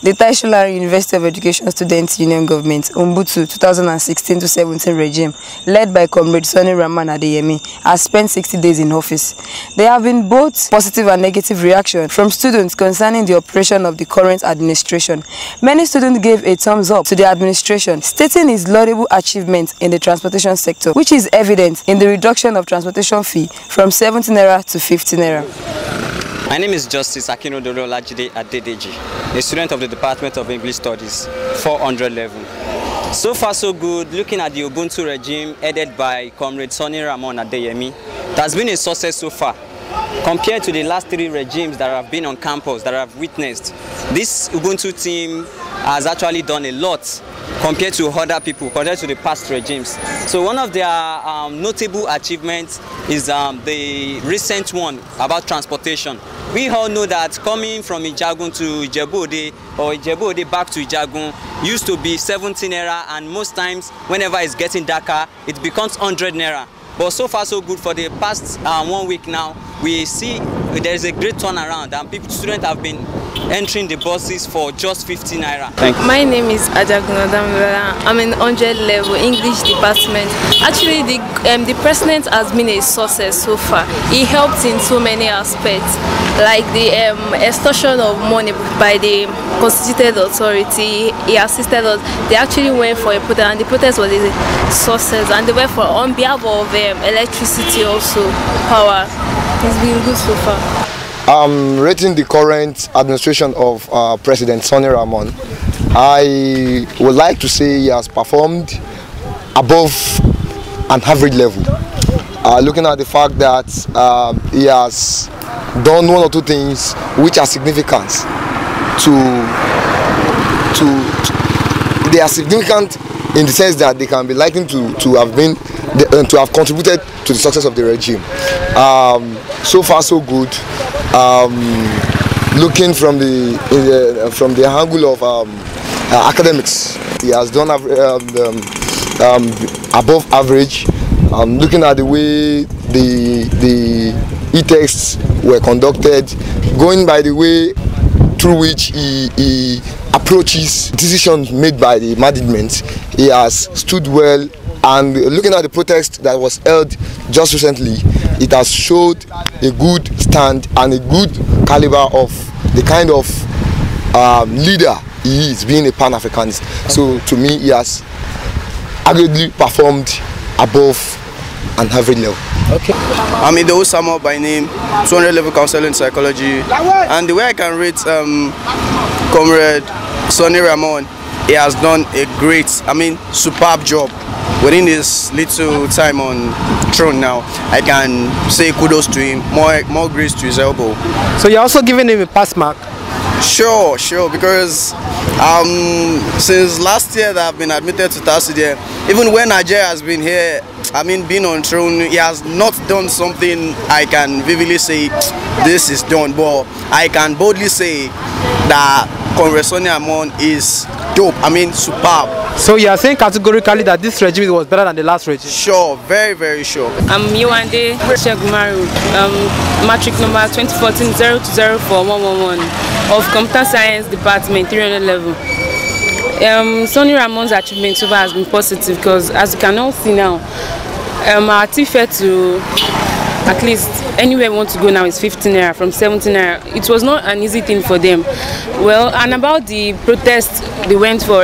The Solarin University of Education Students Union Government, Ubuntu 2016-17 regime, led by Comrade Sanni Ramon Adeyemi, has spent 60 days in office. There have been both positive and negative reactions from students concerning the operation of the current administration. Many students gave a thumbs up to the administration, stating its laudable achievement in the transportation sector, which is evident in the reduction of transportation fee from 70 naira to 50 naira. My name is Justice Akinodololajide Adedeji, a student of the Department of English Studies, 400 level. So far so good. Looking at the Ubuntu regime headed by Comrade Sanni Ramon Adeyemi, it has been a success so far. Compared to the last 3 regimes that have been on campus, that I've witnessed, this Ubuntu team has actually done a lot compared to other people, compared to the past regimes. So one of their notable achievements is the recent one about transportation. We all know that coming from Ijagun to Ijebu-Ode or Ijebu-Ode back to Ijagun used to be 17 naira, and most times whenever it's getting darker, it becomes 100 naira. But so far so good. For the past 1 week now, we see there is a great turnaround, and students have been entering the buses for just 50 naira. Thank you. My name is Ajagunadamila. I'm in 100 level English department. Actually, the president has been a success so far. He helped in so many aspects, like the extortion of money by the constituted authority. He assisted us. They actually went for a protest, and the protest was a success. And they went for on behalf of electricity also, power. It's been good so far. Rating the current administration of President Sanni Ramon, I would like to say he has performed above an average level. Looking at the fact that he has done 1 or 2 things which are significant they are significant in the sense that they can be likely to have contributed to the success of the regime. So far so good. Looking from the angle of academics, he has done above average. Looking at the way the e-texts were conducted, going by the way through which he approaches decisions made by the management, he has stood well. And looking at the protest that was held just recently, it has showed a good stand and a good caliber of the kind of leader he is, being a Pan-Africanist. So to me, he has arguably performed above an average level. Okay. I'm Ido Samo by name, 200 level counseling psychology, and the way I can rate Comrade Sanni Ramon, he has done a great, superb job. Within this little time on throne now, I can say kudos to him, more grace to his elbow. So you're also giving him a pass mark? Sure, because since last year that I've been admitted to Tasued, even when Nigeria has been here, being on throne, he has not done something I can vividly say this is done, but I can boldly say that Comrade Sanni Ramon is dope, superb. So you are saying categorically that this regime was better than the last regime? Sure, very, very sure. I'm Yewande Shegumaru, matric number 2014-0204-111 of Computer Science Department, 300 level. Sanni Ramon's achievement so far has been positive because, as you can all see now, our fare to at least anywhere we want to go now is 15 naira from 17 naira. It was not an easy thing for them. Well, and about the protest they went for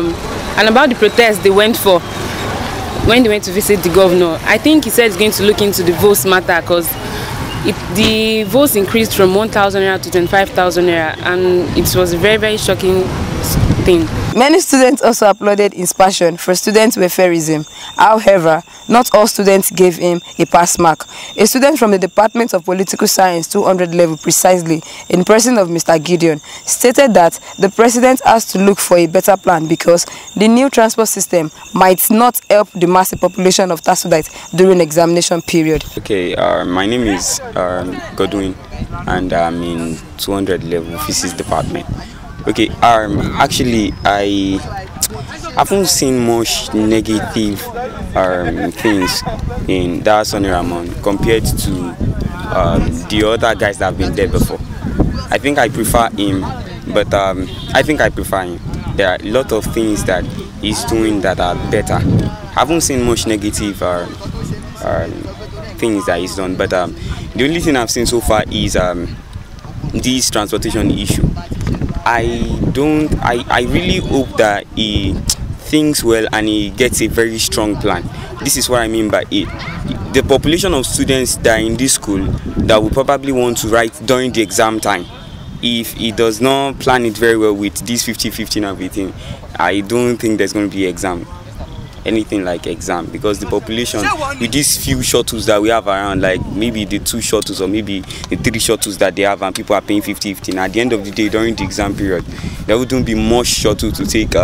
when they went to visit the governor, I think he said he's going to look into the votes matter, because the votes increased from 1,000 naira to 25,000 naira, and it was a very, very shocking thing. Many students also applauded his passion for student welferism. However, not all students gave him a pass mark. A student from the Department of Political Science, 200 level precisely, in person of Mr Godwin, stated that the president has to look for a better plan because the new transport system might not help the massive population of Tasuedites during examination period. Okay, my name is Godwin, and I'm in 200 level physics department. Okay, actually I haven't seen much negative things in that Sanni Ramon compared to the other guys that have been there before. I think I prefer him but I think I prefer him. There are a lot of things that he's doing that are better. I haven't seen much negative things that he's done, but the only thing I've seen so far is this transportation issue. I really hope that he thinks well and he gets a very strong plan. This is what I mean by it. The population of students that are in this school that will probably want to write during the exam time, if he does not plan it very well with this 50-50 and everything, I don't think there's going to be anything like exam, because the population with these few shuttles that we have around, like maybe the 2 shuttles or maybe the 3 shuttles that they have, and people are paying 50-50, and at the end of the day during the exam period there wouldn't be much shuttle to take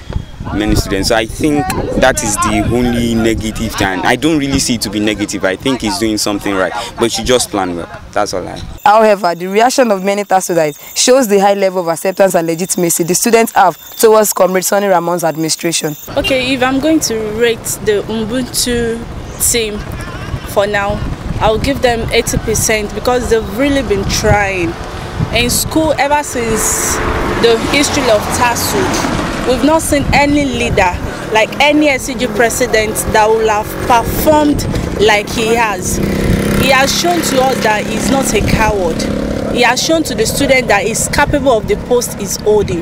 many students. So I think that is the only negative thing. I don't really see it to be negative. I think he's doing something right, but she just plan well. That's all I. However, the reaction of many Tasuedites shows the high level of acceptance and legitimacy the students have towards Comrade Sanni Ramon's administration. Okay, if I'm going to rate the Ubuntu team for now, I'll give them 80% because they've really been trying. In school, ever since the history of Tasued, we've not seen any leader, like any SCG president, that will have performed like he has. He has shown to us that he's not a coward. He has shown to the student that he's capable of the post he's holding.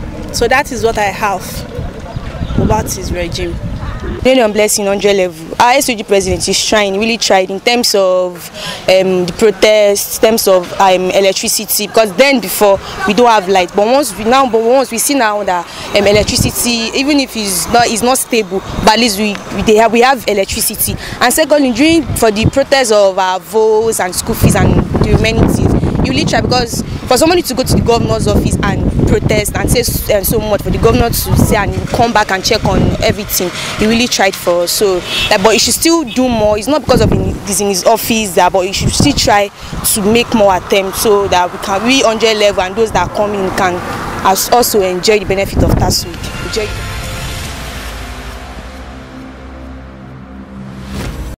So that is what I have about his regime. On blessing 100 level, our SOG president is trying, really tried in terms of the protests, in terms of electricity, because then before we don't have light, but once we see now that electricity, even if it's not stable, but at least we have electricity. And secondly, for the protests of our votes and school fees and the remaining things, you really try, because for somebody to go to the governor's office and protest and say so much, for the governor to say and come back and check on everything, he really tried for us. So but he should still do more. It's not because of he's in his office, but he should still try to make more attempts so that we 100 level and those that come in can also enjoy the benefit of Tasued.